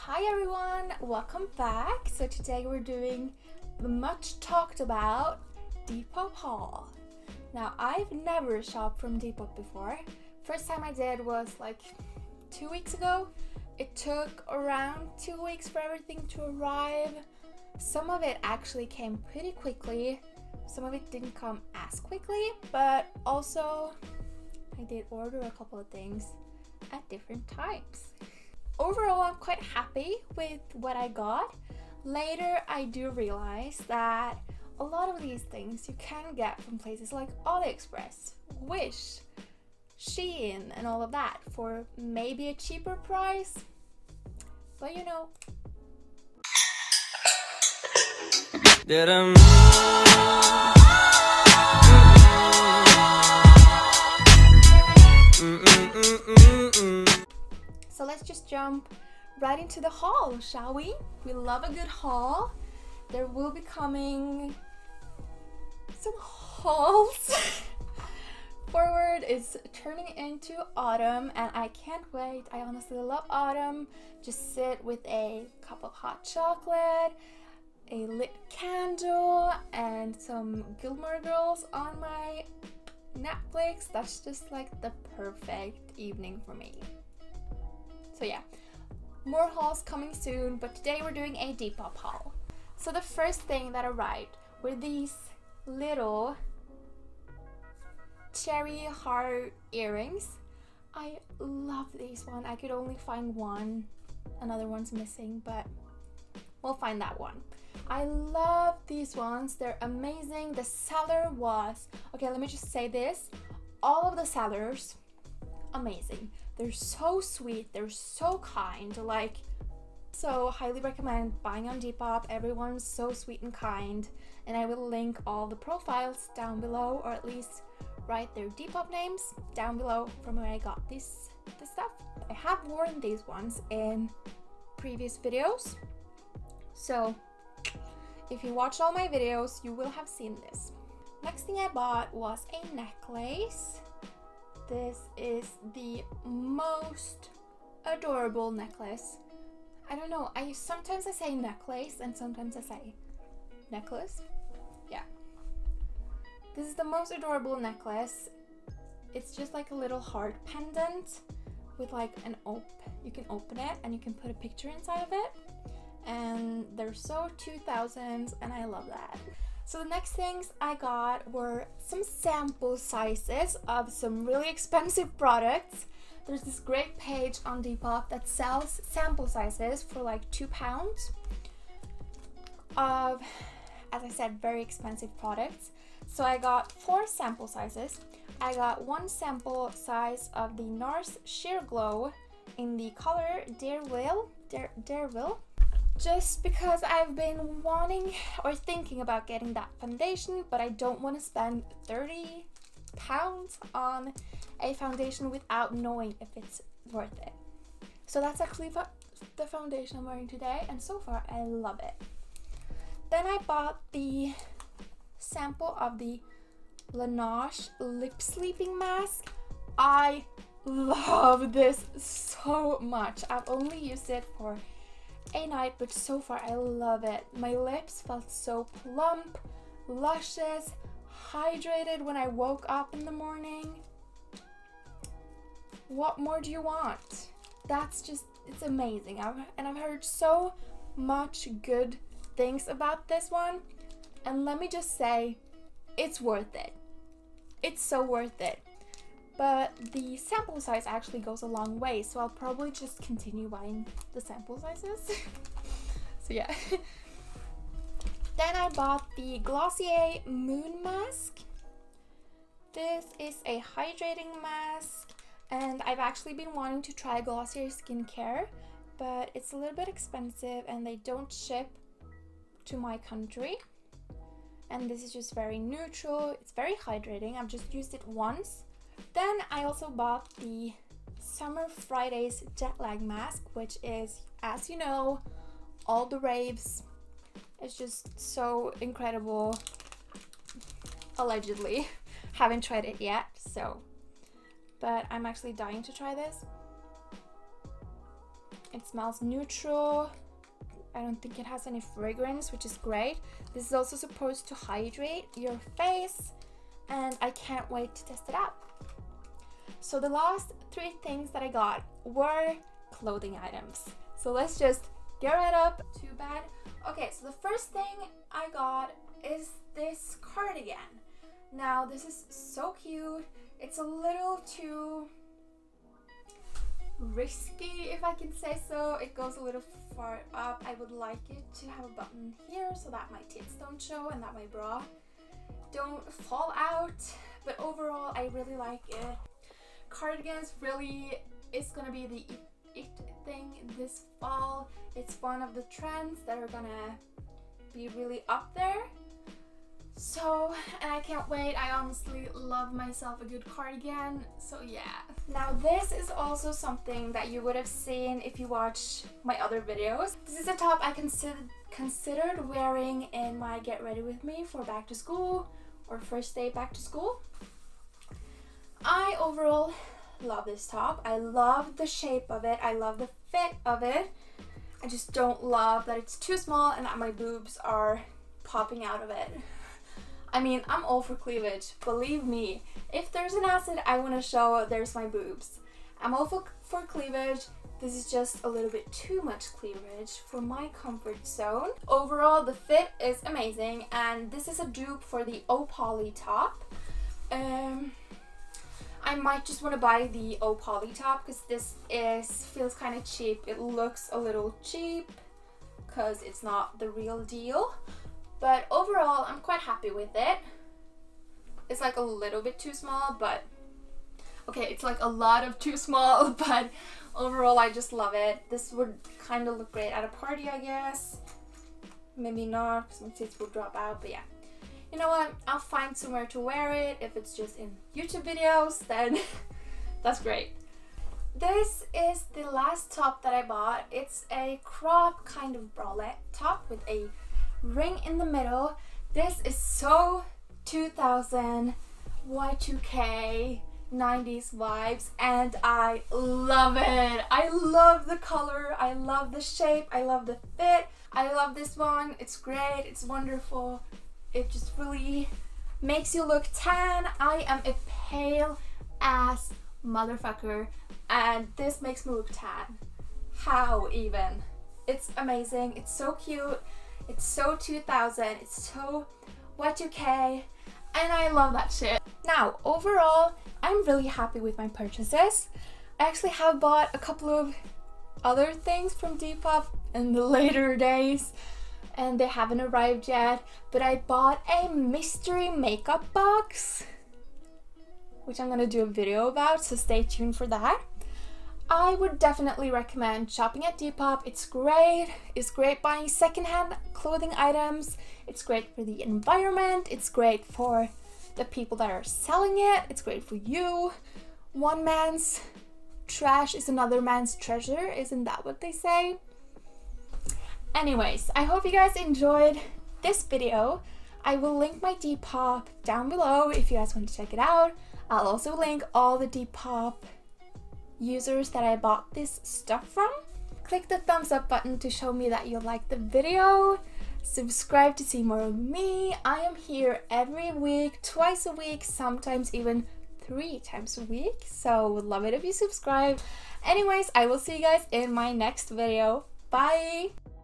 Hi everyone, welcome back. So today we're doing the much talked about Depop haul. Now I've never shopped from Depop before. First time I did was like 2 weeks ago. It took around 2 weeks for everything to arrive. Some of it actually came pretty quickly. Some of it didn't come as quickly, but also I did order a couple of things at different times. Overall, I'm quite happy with what I got. Later, I do realize that a lot of these things you can get from places like AliExpress, Wish, Shein, and all of that for maybe a cheaper price. But you know. So let's just jump right into the haul, shall we? We love a good haul. There will be coming some hauls. Forward is turning into autumn and I can't wait. I honestly love autumn. Just sit with a cup of hot chocolate, a lit candle, and some Gilmore Girls on my Netflix. That's just like the perfect evening for me. So yeah, more hauls coming soon, but today we're doing a Depop haul. So the first thing that arrived were these little cherry heart earrings. I love these one. I could only find one. Another one's missing, but we'll find that one. I love these ones. They're amazing. The seller was, okay, let me just say this. All of the sellers, amazing. They're so sweet, they're so kind, like, so highly recommend buying on Depop. Everyone's so sweet and kind, and I will link all the profiles down below, or at least write their Depop names down below from where I got this stuff. I have worn these ones in previous videos, so if you watched all my videos, you will have seen this. Next thing I bought was a necklace. This is the most adorable necklace. I don't know, sometimes I say necklace and sometimes I say necklace. Yeah. This is the most adorable necklace. It's just like a little heart pendant with like you can open it and you can put a picture inside of it. And they're so 2000s and I love that. So the next things I got were some sample sizes of some really expensive products. There's this great page on Depop that sells sample sizes for like £2 of, as I said, very expensive products. So I got 4 sample sizes. I got 1 sample size of the NARS Sheer Glow in the color Dareville. Just because I've been wanting or thinking about getting that foundation, but I don't want to spend £30 on a foundation without knowing if it's worth it. So that's actually the foundation I'm wearing today, and so far I love it. Then I bought the sample of the Laneige Lip Sleeping Mask. I love this so much. I've only used it for a night, but so far I love it. My lips felt so plump, luscious, hydrated when I woke up in the morning. What more do you want? That's just, it's amazing. I've heard so much good things about this one, and let me just say, it's worth it. It's so worth it. But the sample size actually goes a long way, so I'll probably just continue buying the sample sizes. So yeah. Then I bought the Glossier Moon Mask. This is a hydrating mask, and I've actually been wanting to try Glossier skincare, but it's a little bit expensive and they don't ship to my country. And this is just very neutral. It's very hydrating. I've just used it once. Then I also bought the Summer Fridays Jet Lag Mask, which is, as you know, all the raves. It's just so incredible. Allegedly. Haven't tried it yet, so. But I'm actually dying to try this. It smells neutral. I don't think it has any fragrance, which is great. This is also supposed to hydrate your face, and I can't wait to test it out. So the last 3 things that I got were clothing items. So let's just get right up to bed. Okay, so the first thing I got is this cardigan. Now this is so cute. It's a little too risky, if I can say so. It goes a little far up. I would like it to have a button here so that my tits don't show and that my bra don't fall out, but overall I really like it. Cardigans really is gonna be the it thing this fall. It's one of the trends that are gonna be really up there. So, and I can't wait. I honestly love myself a good cardigan, so yeah. Now this is also something that you would have seen if you watch my other videos. This is a top I considered wearing in my get ready with me for back to school or first day back to school. I overall love this top. I love the shape of it. I love the fit of it. I just don't love that it's too small and that my boobs are popping out of it. I mean, I'm all for cleavage, believe me. If there's an asset I want to show, there's my boobs. I'm all for cleavage. This is just a little bit too much cleavage for my comfort zone. Overall, the fit is amazing, and this is a dupe for the Opoly top. I might just want to buy the Opoly top because this feels kind of cheap. It looks a little cheap because it's not the real deal. But overall, I'm quite happy with it. It's like a little bit too small, but okay, it's like a lot of too small, but overall I just love it. This would kind of look great at a party, I guess. Maybe not, because my tits will drop out, but yeah. You know what? I'll find somewhere to wear it. If it's just in YouTube videos, then that's great. This is the last top that I bought. It's a crop kind of bralette top with a ring in the middle. This is so 2000 Y2K 90s vibes, and I love it. I love the color, I love the shape, I love the fit. I love this one. It's great, it's wonderful. It just really makes you look tan. I am a pale ass motherfucker, and this makes me look tan. How even? It's amazing. It's so cute. It's so 2000. It's so Y2K, and I love that shit. Now, overall, I'm really happy with my purchases. I actually have bought a couple of other things from Depop in the later days, and they haven't arrived yet, but I bought a mystery makeup box, which I'm gonna do a video about, so stay tuned for that. I would definitely recommend shopping at Depop. It's great. It's great buying secondhand clothing items. It's great for the environment. It's great for the people that are selling it. It's great for you. One man's trash is another man's treasure. Isn't that what they say? Anyways, I hope you guys enjoyed this video. I will link my Depop down below if you guys want to check it out. I'll also link all the Depop users that I bought this stuff from. Click the thumbs up button to show me that you liked the video. Subscribe to see more of me. I am here every week, twice a week, sometimes even 3 times a week. So would love it if you subscribe. Anyways, I will see you guys in my next video. Bye!